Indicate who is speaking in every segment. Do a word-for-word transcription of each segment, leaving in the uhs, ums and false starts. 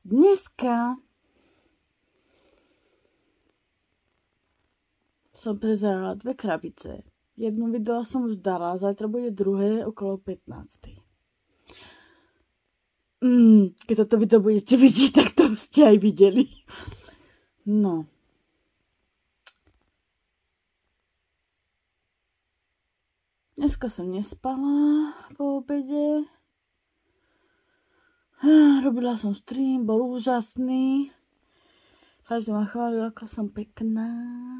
Speaker 1: Dneska som prezerala dve krabice. Jednu video som už dala, zajtra bude druhé okolo pätnástej. Mm, keď toto video budete vidieť, tak to ste aj videli. No. Dneska som nespala po obede. Robila som stream, bol úžasný. Každý ma chválil, ako som pekná.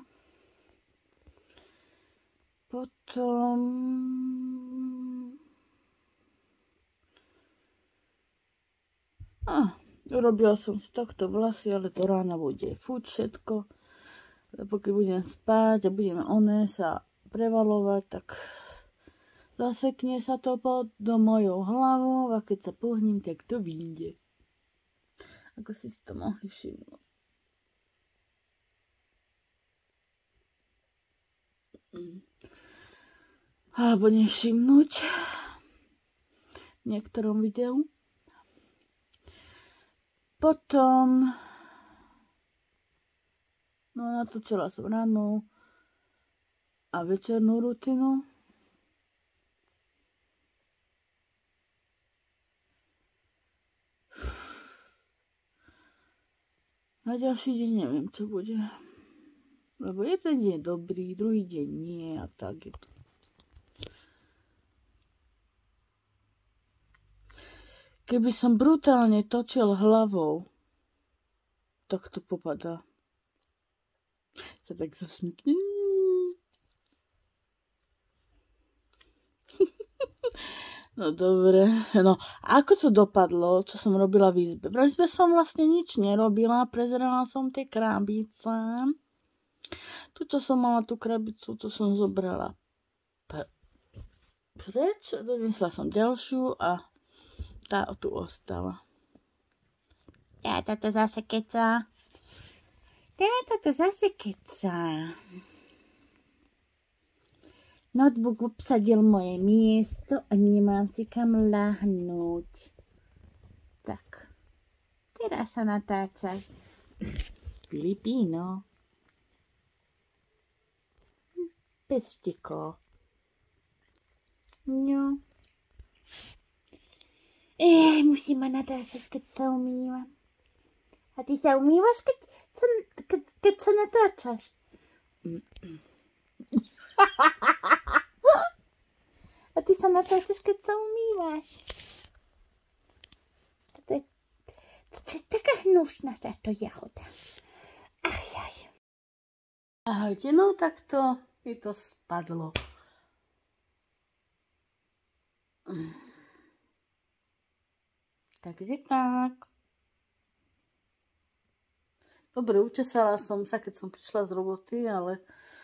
Speaker 1: Potom... Ah, urobila som z tohto vlasy, ale do rána bude furt všetko. Lebo keď budem spať a budeme oné sa prevalovať, tak zasekne sa to pod do mojou hlavou a keď sa pohním, tak to vyjde. Ako si si to mohli všimnúť. Alebo nevšimnúť v niektorom videu. Potom no natočila som rannú a večernú rutinu. Na ďalší deň neviem, čo bude. Lebo jeden deň je dobrý, druhý deň nie a tak je to. Keby som brutálne točil hlavou, tak to popadá. Sa tak zasmykne. No dobre. No, ako to dopadlo, čo som robila v izbe? V izbe som vlastne nič nerobila, prezerala som tie krabice. Tu, čo som mala tú krabicu, to som zobrala preč, donesla som ďalšiu a tá tu ostala. Táto to zase keca. Táto to zase keca. Notebook obsadil moje miesto a nemám si kam ľahnúť. Tak. Teraz sa natáčaj. Filipíno. Pestiko. No. Ej, musím ma natáčať, keď sa umývam. A ty sa umývaš, keď sa, keď, keď sa natáčaš? A ty sa natáčaš, keď sa umývaš. To je, to je taká hnušná táto jahoda. Ach jaj. Ahojte, no takto mi to spadlo. Takže tak. Dobre, učesala som sa, keď som prišla z roboty, ale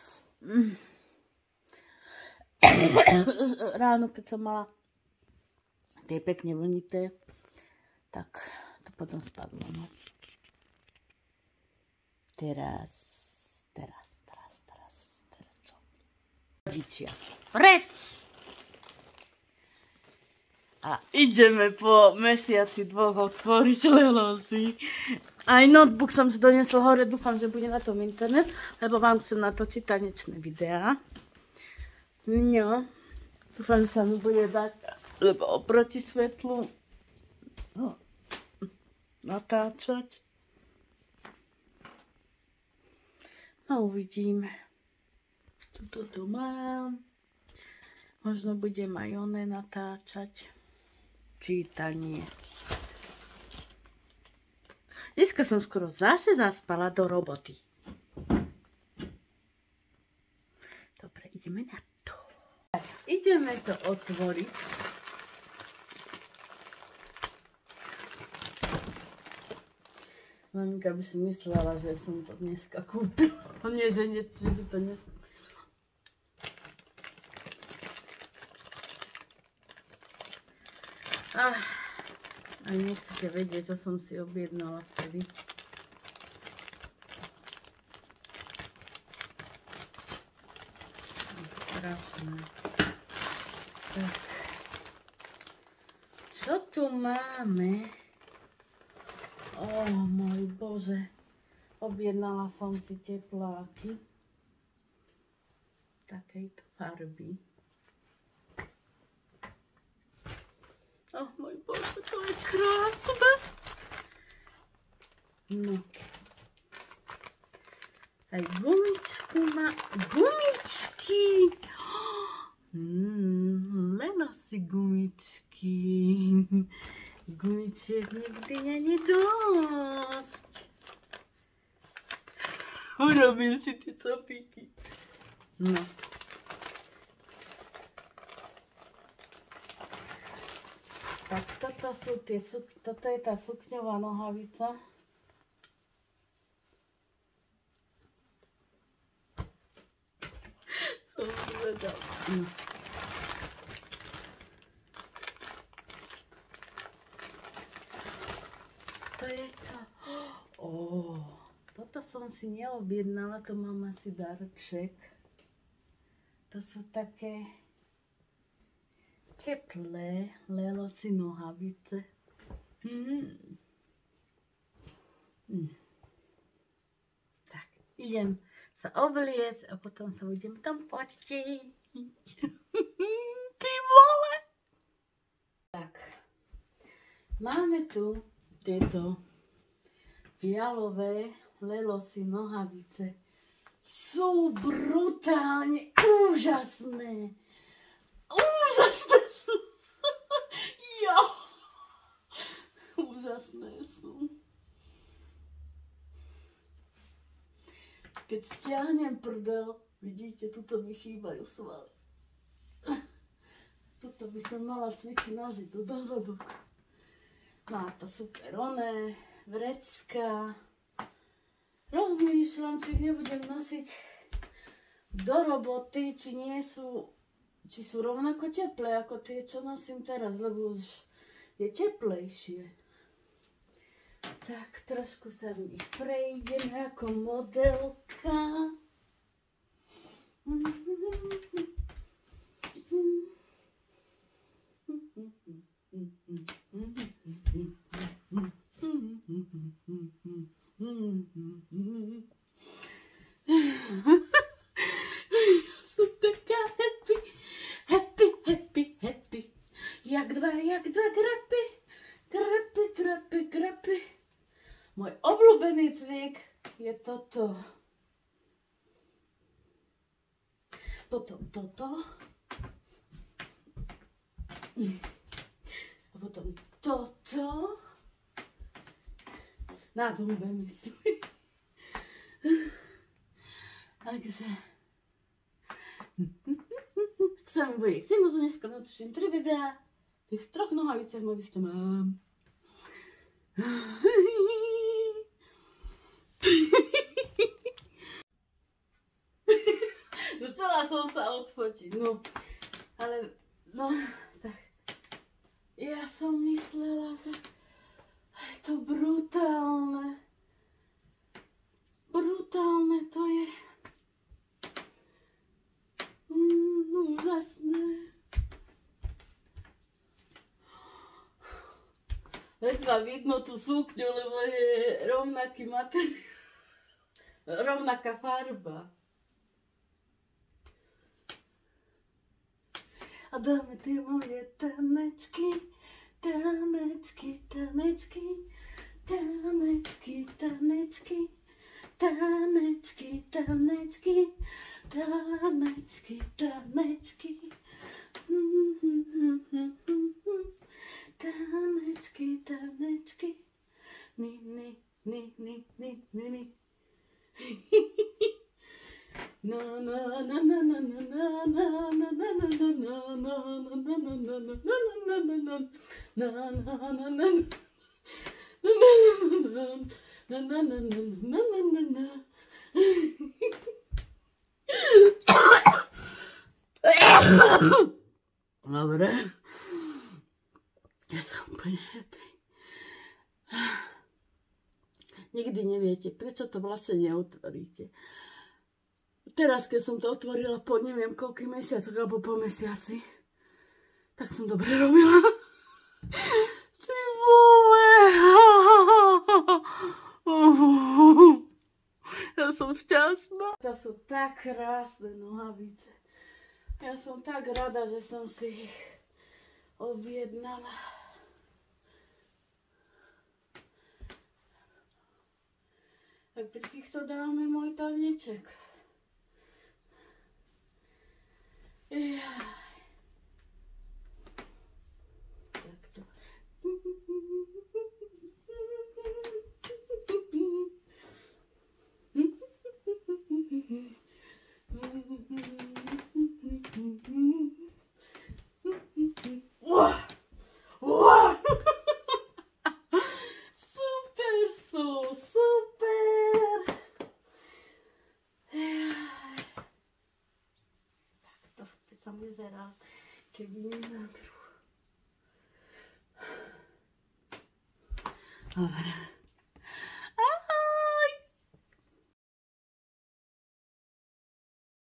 Speaker 1: ráno, keď som mala tie pekne vlnité, tak to potom spadlo. No. Teraz, teraz, teraz, teraz, teraz čo? Rodičia. Preč! A ideme po mesiaci dvoch otvoriť lelosy. Aj notebook som si donesla hore, dúfam, že bude na tom internet, lebo vám chcem natočiť tanečné videá. No, dúfam, že sa mi bude dať, lebo oproti svetlu no, natáčať. No, uvidíme. Tuto tu mám. Možno budem aj oné natáčať. Čítanie. Dneska som skoro zase zaspala do roboty. Dobre, ideme na to. Tak, ideme to otvoriť. Maminka by si myslela, že som to dneska kúpila. Nie, že, nie, že by to dneska... Ah, a nechcete vedieť, čo som si objednala vtedy. Strašné. Tak. Čo tu máme? Oh môj Bože. Objednala som si tepláky. Takejto farby. Oh môj Bože, to je krásne. No. Aj gumičku má. Gumičky! Mm, Lelo si gumičky. Gumičiek nikdy není dosť. Urobil si tie copíky. No. Tak toto sú tie suk... Toto je tá sukňová nohavica. Som zvedal. No. To je čo? Oh, toto som si neobjednala, to mám asi darček. To sú také teplé Lelo si nohavice. Mm. Mm. Tak, idem sa obliecť a potom sa budem tam fotiť. Ty vole! Tak, máme tu tieto fialové Lelo si nohavice. Sú brutálne úžasné. Úžasné sú. Jo. Úžasné sú. Keď stiahnem prdel, vidíte, tuto mi chýbajú svaly. Tuto by som mala cvičiť nazitu do zadok. Má to super oné, vrecká. Rozmýšľam, či ich nebudem nosiť do roboty, či nie sú, či sú rovnako teplé ako tie, čo nosím teraz, lebo už je teplejšie. Tak trošku sa v nich prejdeme ako modelka. Som taká happy, happy, happy, happy. Jak dva, jak dva grepy, grepy, grepy, grepy. Môj obľúbený cvik je toto. Potom toto. A potom toto. Na zube myslím. Takže tak sa mi bude chcieť, možno dneska natočím tri videá. Tých troch nohaviciach nových to mám. No celá som sa odfotiť, no. Ale, no, tak. Ja som myslela, že je to brutálne. Brutálne to je. Mm, úžasné. Ledva vidno tú sukňu, lebo je rovnaký materiál. Rovnaká farba. A dáme tie moje tanečky, tanečky, tanečky, tanečky, tanečky, tanečky, tanečky, tanečky, tanečky, tanečky, tanečky, ni, ni, ni, ni, ni, ni, ni. Na na na na na na na na na na na dobre. Ja som úplne happy. Nikdy neviete, prečo to vlastne neotvoríte. Teraz, keď som to otvorila po neviem koľkých mesiacoch, alebo po mesiaci, tak som dobre robila. Ty vole! som šťastná. To sú tak krásne nohavice. Ja som tak rada, že som si ich objednala. Tak pri týchto dáme môj taneček. Jaj. Takto. Wow. Wow. Super sú, super. Takto by som vyzeral, keby nemám druh. Dobre.